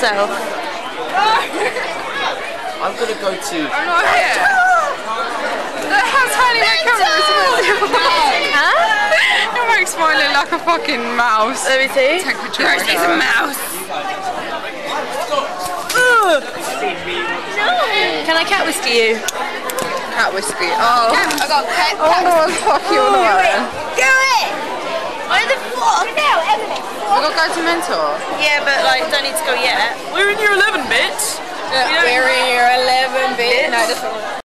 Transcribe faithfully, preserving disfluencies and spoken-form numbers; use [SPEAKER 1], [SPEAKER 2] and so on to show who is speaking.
[SPEAKER 1] yourself.
[SPEAKER 2] I'm gonna go to.
[SPEAKER 3] I'm not here. Look how tiny my camera is.
[SPEAKER 1] Huh?
[SPEAKER 3] Your mic's smiling like a fucking mouse.
[SPEAKER 1] Let me see.
[SPEAKER 3] Temperature. It's a mouse.
[SPEAKER 1] Can I cat whisker you?
[SPEAKER 3] Cat whiskey. Oh.
[SPEAKER 1] I got cat.
[SPEAKER 3] Oh, no, fuck you all right.
[SPEAKER 1] Do it! Why the fuck? No, Emily.
[SPEAKER 3] We got to go to Mentor.
[SPEAKER 1] Yeah, but like, don't need to go yet.
[SPEAKER 3] We're in year eleven, bitch.
[SPEAKER 1] We're in year eleven, bitch. No, this one.